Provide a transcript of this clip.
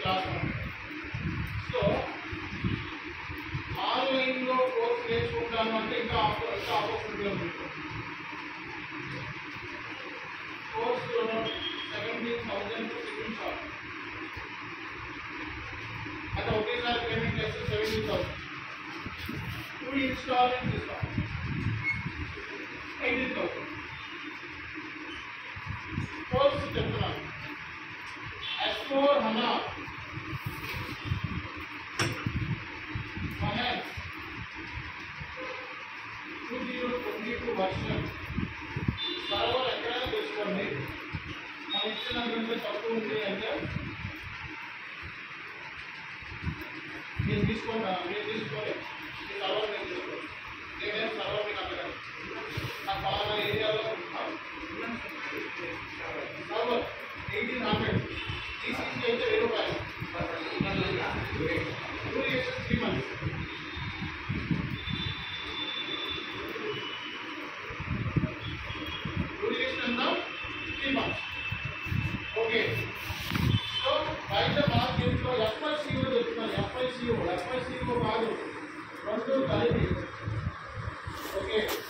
So ఆన్లైన్లో course నేర్చుకుంటాను అంటే ఇంకా ఆపర్చునిటీ ఉంది. కోర్సులో 17,000 సెకండ్ షాప్ అంటే ఒకేసారి పేమెంట్ చేస్తే 70,000. 2 ఇన్స్టాల్మెంట్స్ ఇస్తాం 18,000. కోర్స్ చెప్తున్నాను S4HANA Finance 2022 వర్షన్. సర్వర్ ఎక్కడైనా తెచ్చుకోండి. మనం ఇచ్చిన దాంట్లో తక్కువ ఉంది అంటే మీరు తీసుకోండి. మీరు తీసుకోలేదు ఈ సర్వర్ నేను తీసుకోండి. నేనేం సర్వర్ మీకు అడగను. నా పలానా ఏరియాలో సర్వర్ 1800 TCC అయితే 1000 రూపాయలు. 2 years 3 months. ఓకే. సో బయట మార్కెట్లో FICO చెప్తున్నాను. FICO కాదు, రెండు కలిపి. ఓకే.